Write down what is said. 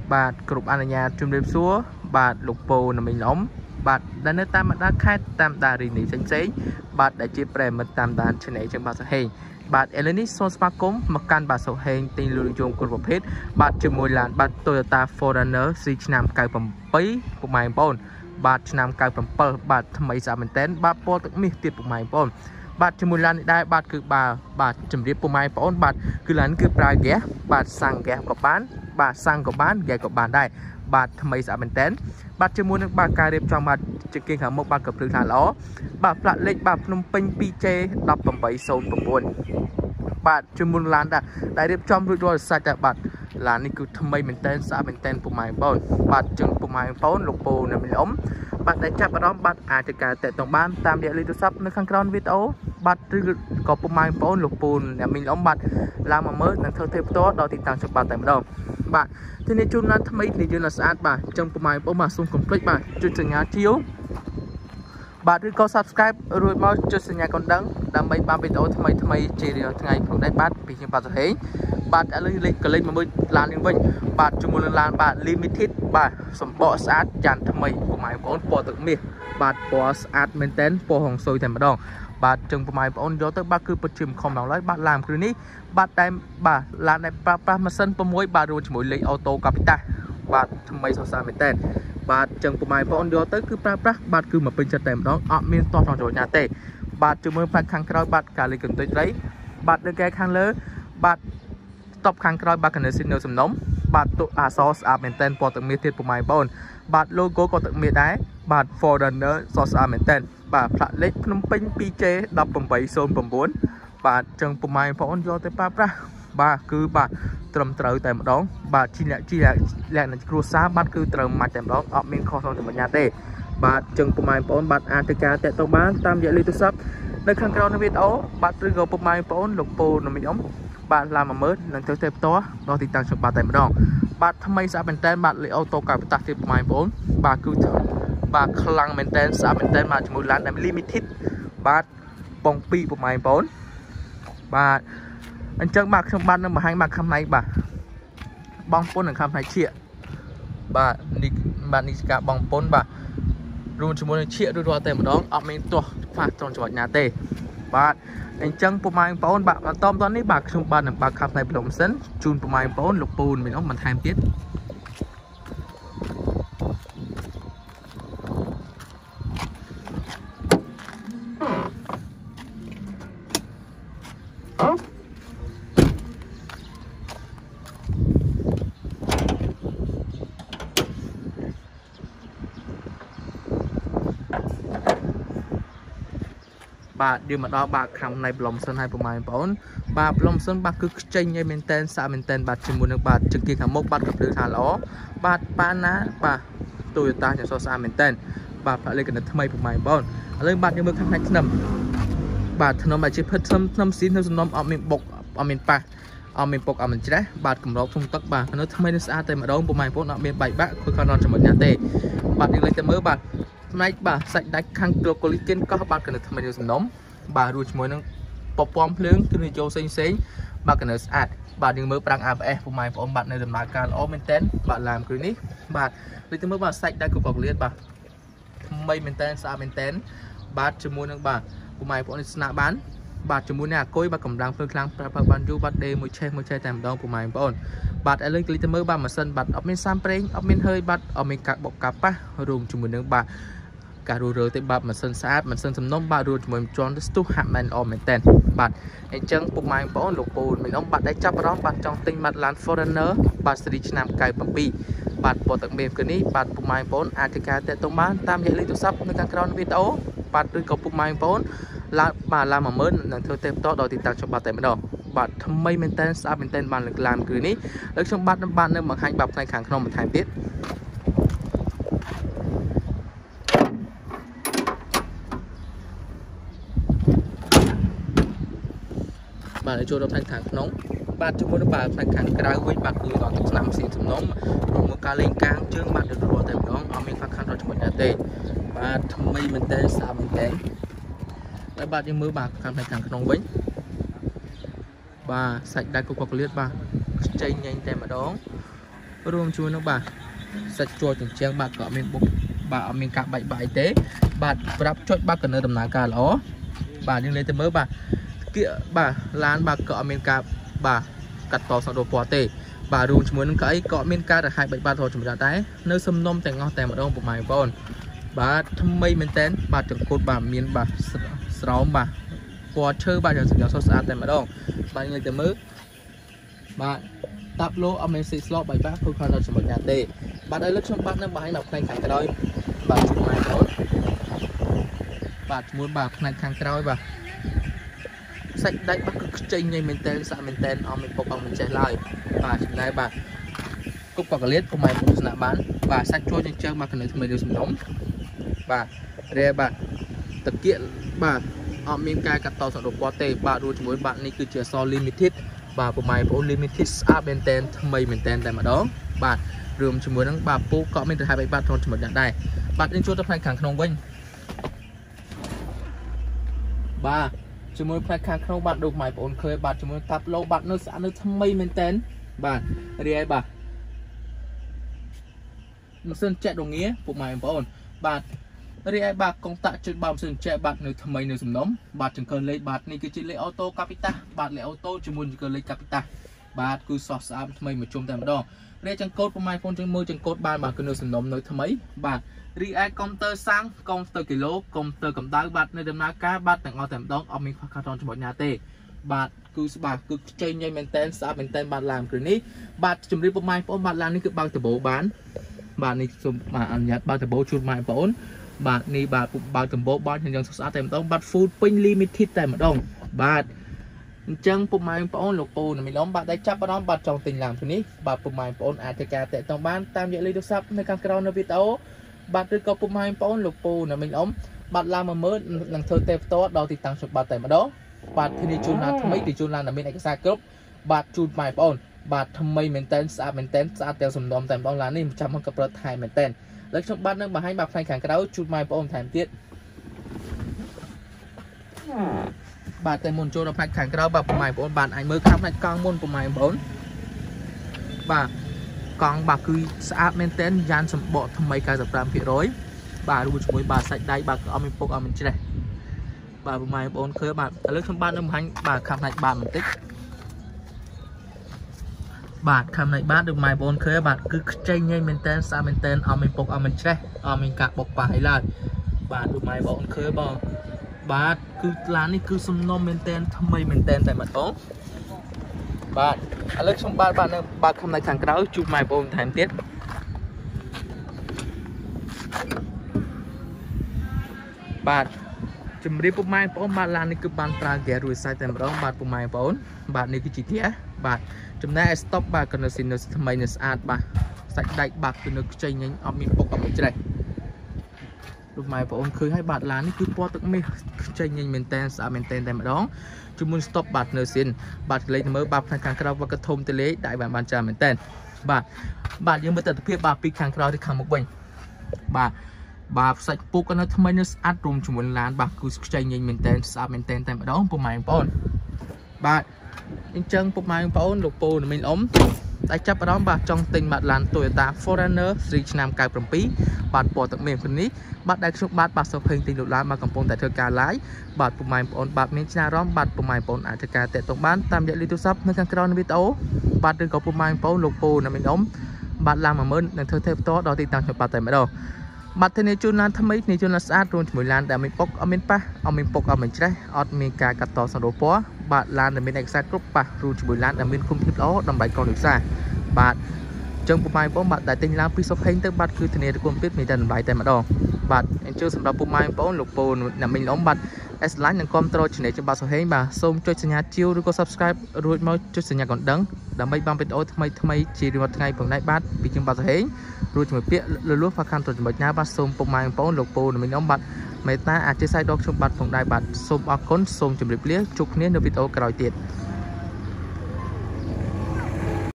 បាទគ្រប់អនុញ្ញាតជំរាបសួរបាទលោកពូនិងមីងឡុំបាទដែលនៅតាមបណ្ដាខេត្តតាមដារីនីផ្សេងៗបាទដែលជាប្រិមិត្តតាមដាន Channel ចឹងបាទសុហេងបាទឥឡូវនេះសូមស្វាគមន៍មកកាន់បាទសុហេងទិញលុយយងគុណប្រភេទបាទជាមួយឡានបាទ Toyota Forerunner ស៊ីឆ្នាំ97ពុកម៉ែបងប្អូនបាទឆ្នាំ97បាទថ្មីស្អាតមែនតើបាទពណ៌ទឹកមាសទៀតពុកម៉ែបងប្អូនបាទជាមួយឡាននេះដែរបាទគឺបាទជំរាបពុកម៉ែបងប្អូនបាទគឺឡានគឺប្រើហ្គាសបាទសាំងហ្គាសក៏បានបាទសាំងក៏បានហ្គាសក៏បានដែរបាទថ្មីស្អាតមែនតើបាទជាមួយនឹងបាទការរៀបចំបាទជាគេខាងមុខបាទក៏ព្រឹកថាល្អបាទផ្លាកលេខបាទភ្នំពេញ 2J 1809បាទជាមួយឡានដែលរៀបចំរួចរាល់សាច់តែបាទឡាននេះគឺថ្មីមែនតើស្អាតមែនតើពុកម៉ែបងប្អូនបាទចឹងពុកម៉ែបងប្អូនលោកពូនិងមីឡុំបាទដែលចាប់អារម្មណ៍បាទអាចទៅការតាក់ទងបានតាមរយៈលេខទូរស័ព្ទនៅខាងក្រោមវីដេអូបាទឬក៏ពុកម៉ែបងប្អូនលោកពូអ្នកមីឡុំបាទឡើងមកមើលនិងធ្វើទេផ្ទាល់ដល់ទីតាំងច្បាប់តែម្ដងបាទទីនេះជួនឡានថ្មីនេះយើងនៅស្អាតបាទចឹងពុកម៉ែបងប្អូនបាទសូមកុំភ្លេចបាទចុចសញ្ញាជាវបាទឬក៏ Subscribe រួចមកចុចសញ្ញាកណ្ដឹងដើម្បីបានវីដេអូថ្មីជារៀងថ្ងៃព្រឹកដែរបាទពីខ្ញុំបាទសុហេងបាទឥឡូវលេខកលេចមកមើលឡាននេះវិញបាទជាមួយនឹងឡានបាទ Limited បាទសម្បកស្អាតយ៉ាងថ្មីពុកម៉ែបងប្អូនពណ៌ទឹកមាសបាទពណ៌ស្អាតមែនតើពណ៌ហុងស៊ុយតែម្ដងបាទចឹងពុកម៉ែបងប្អូនយកទៅបាទគឺពិតជាមិនខំដល់ឡើយបាទឡានគ្រឿងនេះបាទតែបាទឡានដែលប្រើប្រាស់ម៉ាស៊ីន6បាទរួមជាមួយលេខអូតូកាពីតាបាទថ្មីសុសសាមែនតើបាទចឹងពុកម៉ែបងប្អូនយកទៅគឺប្រើប្រាស់បាទគឺមកពេញចិត្តតែម្ដងអត់មានតោះក្នុងចូលណាទេបាទជាមួយផ្នែកខាងក្រោយបាទការលេខកន្ទុយត្រីបាទលើកែខាងលើបាទតបខាងក្រោយបាទកណេស៊ីនៅសំណុំបាទតុអសស្អាតមែនតើពណ៌ទឹកមាសទៀតពុកម៉ែបងប្អូនបាទ logo ក៏ទឹកមាសដែរបាទ Forerunner សស្អាតមែនតើបាទផ្លាកលេខភ្នំពេញ 2J 1809បាទចឹងពុកម៉ែបងប្អូនយកទៅប្រើប្រាស់បាទគឺបាទត្រឹមត្រូវតែម្ដងបាទជាលក្ខណៈគ្រួសារបាទគឺត្រូវម៉ាច់តែម្ដងអត់មានខុសក្នុងចំណុចណាទេបាទចឹងពុកម៉ែបងប្អូនបាទអាចទៅការតាក់ទងបានតាមរយៈលេខទូរស័ព្ទនៅខាងក្រោមនៃវីដេអូបាទឬក៏ពុកម៉ែបងប្អូនលោកពូនិងមីងអ៊ំបាទឡើងមកមើលនិងទៅផ្ទាល់ដល់ទីតាំងច្បាប់តែម្ដងបាទថ្មីស្អាតមែនតើបាទលេខអូតូកាបតាស់ទៀតពុកម៉ែបងប្អូនបាទគឺបាទខ្លាំងមែនតើស្អាតមែនតើបាទជាមួយឡានដែល Limited បាទបង2ពុកម៉ែបងប្អូនបាទអញ្ចឹងបាទខ្ញុំបាននឹងបង្ហាញបាទខាងផ្នែកបាទបងពុននិងខាងផ្នែកឈៀកបាទនេះជាការបងពុនបាទរួមជាមួយនឹងឈៀករួចរាល់តែម្ដងអត់មានទាស់ខ្វះត្រង់ចំណុចណាទេបាទអញ្ចឹងពុកម៉ែបងប្អូនបាទបន្តនេះបាទខ្ញុំបាទនឹងបើកខាងផ្នែកប្លុកម៉ាស៊ីនជូនពុកម៉ែបងប្អូនលោកពូនមានបន្ថែមទៀតបាទយើងមកដល់បាទខាងในប្លុំសិនឲ្យពុកម៉ែបងប្អូនបាទប្លុំសិនបាទគឺខ្ចីញ៉ៃមែនតែនស្អាតមែនតែនបាទជាមួយនឹងបាទជើងគៀខាងមុខបាទក៏ភ្លឺថាល្អបាទប៉ាណាបាទ Toyota ចំសស្អាតមែនតែនបាទផ្លាកលេខកណិតថ្មីពុកម៉ែបងប្អូនឥឡូវបាទយើងមើលខាងផ្នែកថ្នាំបាទថ្នាំដែលជាភិតថ្នាំស៊ីនៅសំណុំអត់មានបុកអត់មានប៉ះអត់មានពុកអត់មានច្រេះបាទកម្របធុងទឹកបាទនៅថ្មីនៅស្អាតតែម្ដងពុកម៉ែបងប្អូនអត់មានបែកបាក់ខូចខាតដល់ចំណុចណាទេបាទយើងលេខទៅមើលបាទផ្នែកបាទសាច់ដាច់ខាងក្លូកូលីគិនកោះបាទកណិតថ្មីនៅសំណុំបាទរួចជាមួយនឹងពពំភ្លើងគឺនិយោផ្សេងបាទកណិតស្អាតបាទយើងមើលប្រាំង ABS ពុកម៉ែបងប្អូនបាទនៅដំណើរការល្អមែនតើបាទឡានគ្រឿងនេះបាទដូចទៅមើលបាទសាច់ដាច់គ្រប់កលៀតបាទថ្មីមែនតើស្អាតមែនតើបាទជាមួយនឹងបាទពុកម៉ែបងប្អូនស្នាក់បានបាទជាមួយនឹងអាគុយបាទកម្លាំងភ្លើងខ្លាំងប្រើប្រាស់បានយូរបាទដេមួយឆេះតែម្ដងពុកម៉ែបងប្អូនបាទឥឡូវគ្លីកទៅមើលបាទម៉ាស៊ីនបាទអត់មានសាំប្រេងអត់មានhơiបាទអត់មានកាក់បុកកាប៉ះរួមជាមួយនឹងបាទការរੂរើទៅបាទម៉ាស៊ីនស្អាតម៉ាស៊ីនសំណុំបាទរួមជាមួយជាន់ស្ទុះហាក់មែនល្អមែនតើបាទអញ្ចឹងពុកម៉ែបងប្អូនលោកពូមីនអ៊ំបាទដែលចាប់អារម្មណ៍បាទចង់ទិញបាទឡាន Forerunner បាទស៊េរីឆ្នាំ97បាទពណ៌ទឹកមាសគឺនេះបាទពុកម៉ែបងប្អូនអាចទៅការតាក់ទងបានតាមរយៈលេខទូរស័ព្ទនៅខាងក្រោមវីដេអូបាទឬក៏ពុកម៉ែបងប្អូនឡើងមកមើលនិងធ្វើទេផ្ទាល់ដល់ទីតាំងច្បាប់តែម្ដងបាទថ្មីមែនតើស្អាតមែនតើបានលើកឡានគឺនេះលើខ្ញុំបាទនៅបង្ហាញបាទផ្នែកខាងក្នុងបន្ថែមទៀតបាទចូលដល់ផ្នែកខាងក្នុងបាទជាមួយនឹងបាទផ្នែកខាងក្រៅវិញបាទគឺដល់ទឹកស្នាមស៊ីសំណុំរួមមកការលេងកាងជើងបាទរត់តែម្ដងអត់មានខ្វះខាតដល់ជាមួយណាទេបាទថ្មីមែនតើស្អាតមែនតើហើយបាទយើងមើលបាទខាងផ្នែកខាងក្នុងវិញបាទសាច់ដាច់គ្រប់កលៀតបាទខ្ចីញ៉ាញ់តែម្ដង rùm chuối nó bà sạch chua chẳng chăng bà có mình bốc bà mình cạp bậy bậy tế bà rắp chốt bà cần nơi tầm ná cả ló bà nhưng lên tới mới bà kia bà lán bà có mình cạp bà cắt to sang đồ bò tê bà rùm chuối nó cái có mình cạp là 2 3 3 thôi chúng ta tái nơi xâm nôm tại ngon tại mà đâu một mày con bà thâm mây mình tên bà trực cột bà miền bà sáu bà bò chơi bà chẳng sự sốt sạt tại mà đâu bà người từ mới bà tập lô ông em slot bài bác không còn là một nhà tê bà đây lúc trong bác nó bài nào khăn cái đôi bà chụp mày tốt bà muốn bà khăn cái đôi bà sạch đấy bác cứ chơi như mình tên xã mình tên ông mình phục ông mình chạy lại bà chụp này bà cúc vào cái lết của mày cũng là bán bà sạch trôi trên chân mà cần mình được sủng nóng bà re bà thực kiện bà ông mình cài cắt tàu sản đồ qua tê bà đua cho mỗi bạn này cứ chờ so limited bà của mày bộ limited up bên tên mày mình tên tại mà đó bà rườm cho mỗi bà pu có mình từ 2 3 thôi cho một đoạn đây bạn nên cho tập hai kháng không quên bà cho mỗi hai kháng không bạn được mày bộ khơi bà cho mỗi tập lâu bạn nó sẽ nó mày mình tên bà re bà một sân chạy đồng nghĩa của mày bọn bạn đây ai bạc công tạ trên bao sân chạy bạn nơi thầm mấy nơi sầm nóng bạn chẳng cần lấy bạn này cứ chỉ lấy ô tô capita bạn lấy ô tô chỉ muốn chỉ cần lấy capita bạn cứ sọt sám mấy một chung tầm đó đây chẳng code của mày phone chẳng mưa chẳng code bạn mà cứ nơi sầm nóng nơi thầm mấy bạn đi ai công tơ sang công tơ kilo công tơ cầm tay bạn nơi đầm ná cá bạn tặng ngon tầm đó ông mình phát cho mọi nhà tê bạn cứ chơi nhanh maintain sao maintain bạn làm cái này bạn chuẩn bị của mày phone bạn làmนี่คือbao từ bộ bán bạn này dùng mà ăn nhạt bao từ bộ chuột mày phone bạn này bạn bao từ bộ bán hiện giờ số tem tông bạn full pin limited tại mà đông bạn chân của mày phone lụcปูnày mình đóng bạnได้chấp vào đó bạn trong tình làm cái này bạn của mày phone ATK tại tông bán tam vậy lấy được sắpในการกรองในวิดีโอbạn từ có của mày phone lụcปูnày mình đóng bạn làm mà mới lần thơ tem tốt đó thì tăng số bạn tại mà đó bạn thì chun là mấy thì chun là mình lại xa cướp bạn chun mày phone bạn thầm mây maintain xã theo sầm đom tầm đom lá này 100 กับรถไทย maintain แล้วtrongบ้านนึงมาให้แบบไฟแข็งกระด้างชุดไม้พระองค์แถมtiết បាទតែមុនចូលដល់ផ្នែកខាងក្រៅបាទប្រមាណបងបានអាចមើលខាងផ្នែកកង់មុនប្រមាណបងបាទកង់បាទគឺស្អាតមែនទែនយ៉ាងសម្បកថ្មី 95% បាទរួមជាមួយបាទសាច់ដៃបាទអត់មានពុកអត់មានច្រេះបាទប្រមាណបងឃើញបាទឥឡូវខ្ញុំបាននឹងបង្ហាញបាទខាងផ្នែកបាទបន្តិចបាទខាងផ្នែកបាទដូចម៉ែបងឃើញបាទគឺខ្ចីញ៉ៃមែនទែនស្អាតមែនទែនអត់មានពុកអត់មានច្រេះអត់មានការបុកប៉ះអីឡើយបាទដូចម៉ែបងឃើញបងបាទគឺឡាននេះគឺសំណុំមែនទែនថ្មីមែនទែនតែម្ដងបាទឥឡូវខ្ញុំបាទនៅបាទខាងខាងក្រៅជួបម៉ែបងថែមទៀតបាទជំរាបពុកម៉ែបងបាទឡាននេះគឺបានប្រើហ្គារួយសាច់តែម្ដងបាទពុកម៉ែបងបាទនេះគឺជាធាបាទចំណែក stop បាទក៏នៅស៊ីនៅថ្មីនៅស្អាតបាទសាច់ដែកបាទគឺនៅខ្ចីញ៉ាញ់អត់មានពុកអត់មានច្រេះលោកម៉ែបងឃើញហើយបាទឡាននេះគឺពណ៌ទឹកមាសខ្ចីញ៉ាញ់មែនតែនស្អាតមែនតែនតែម្ដងជាមួយ stop បាទនៅស៊ីនបាទលេខមើលបាទខាងក្រៅវត្តធំតលេតែបានច្រើនមែនតែនបាទយើងមើលទស្សនវិជ្ជាបាទពីខាងក្រៅទៅខាងមុខវិញបាទសាច់ពុកក៏នៅថ្មីនៅស្អាតរួមជាមួយឡានបាទគឺខ្ចីញ៉ាញ់មែនតែនស្អាតមែនតែនតែម្ដងពុកម៉ែបងបាទអញ្ចឹងពុកម៉ែបងលោកពូនឹងមានអ៊ំតែចាប់អារម្មណ៍បាទចង់ទិញបាទឡាន Toyota Forerunner ឆ្នាំ97បាទពណ៌ទឹកមាសคนนี้បាទដែលខ្ញុំបាទសុភេងទិញលោកឡានមកកំពុងតែធ្វើការ live បាទពុកម៉ែបងបាទមានចំណារអារម្មណ៍បាទពុកម៉ែបងអាចការតាក់ទងបានតាមរយៈលេខទូរស័ព្ទនៅខាងក្រោមនៃវីដេអូបាទឬក៏ពុកម៉ែបងលោកពូនឹងមានអ៊ំបាទឡាន 10000 នឹងធ្វើផ្ទាល់ដល់ទីតាំងខ្ញុំបាទតែម្ដងបាទធានាជូនឡានថ្មីធានាជូនឡានស្អាតរួមជាមួយឡានដែលមានពុកអត់មានប៉ះអត់មានពុកអត់មានច្រេះអត់មានការកាត់តសំណូពណ៌បាទឡានដែលមានឯកសារគ្រប់ប៉ះរួមជាមួយឡានដែលមានគុណភាពល្អដើម្បីកូនឧស្សាហ៍បាទចឹងពុកម៉ែបងបាទដែលទិញឡានពីសុភេងទៅបាទគឺធានាគុណភាពមានតែតម្លៃតែម្ដងបាទអញ្ជើញសម្រាប់ពុកម៉ែបងលោកពូអ្នកមីងឡុំបាទ S-Line នឹងគ្រប់ត្រូល Channel ចំបាសុភេងបាទសូមចុចសញ្ញាជាវឬក៏ Subscribe រួចមកចុចសញ្ញាកណ្ដឹងដើម្បីបានវីដេអូថ្មីជារៀងរាល់ថ្ងៃផងដែរបាទពីចំបាសុភេងរួចជាមួយពាក្យលលួសផាខានទៅចំណុចណាបាទសូមពុកម៉ែបងលោកពូអ្នកមីងឡុំបាទមេត្តាអធិស្ឋានដល់ខ្ញុំបាទផងដែរបាទសូមអរគុណសូមជម្រាបលាជួបគ្នានៅវីដេអូក្រោយទៀត